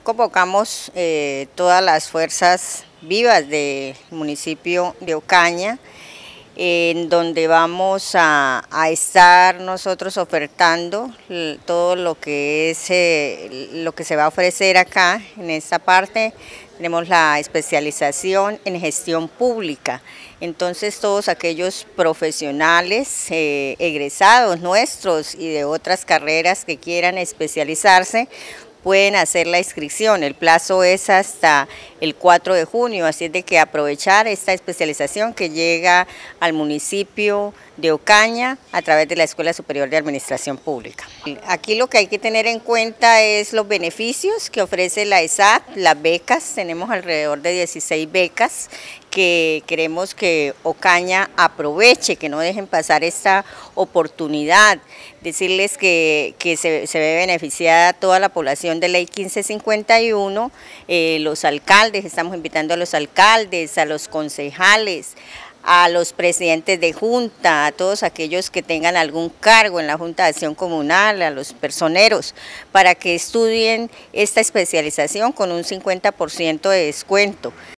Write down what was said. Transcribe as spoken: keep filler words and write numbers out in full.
convocamos eh, todas las fuerzas vivas del municipio de Ocaña, en donde vamos a, a estar nosotros ofertando todo lo que es eh, lo que se va a ofrecer acá en esta parte. Tenemos la especialización en gestión pública, entonces todos aquellos profesionales eh, egresados nuestros y de otras carreras que quieran especializarse pueden hacer la inscripción. El plazo es hasta el cuatro de junio, así es de que aprovechar esta especialización que llega al municipio de Ocaña a través de la Escuela Superior de Administración Pública. Aquí lo que hay que tener en cuenta es los beneficios que ofrece la E S A P, las becas. Tenemos alrededor de dieciséis becas que queremos que Ocaña aproveche, que no dejen pasar esta oportunidad. Decirles que, que se, se ve beneficiada toda la población de Ley quince cincuenta y uno, eh, los alcaldes, estamos invitando a los alcaldes, a los concejales, a los presidentes de junta, a todos aquellos que tengan algún cargo en la Junta de Acción Comunal, a los personeros, para que estudien esta especialización con un cincuenta por ciento de descuento.